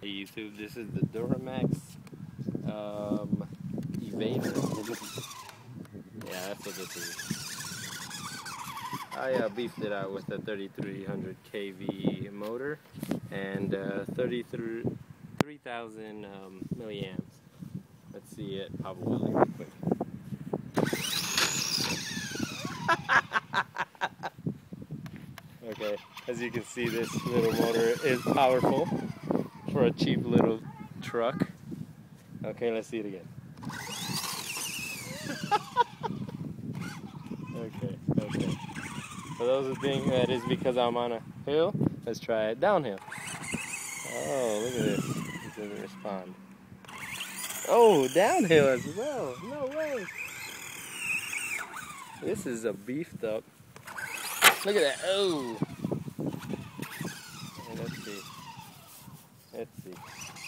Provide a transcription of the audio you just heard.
Hey YouTube, this is the Duramax Evader. Yeah, that's what this is. I beefed it out with a 3300 kV motor and 3,000 milliamps. Let's see it pop a wheelie real quick. Okay, as you can see, this little motor is powerful for a cheap little truck. Okay, let's see it again. Okay. For those who think that is because I'm on a hill, let's try it downhill. Oh, look at this. It doesn't respond. Oh, downhill as well. No way. This is a beefed up. Look at that. Oh. Let's see.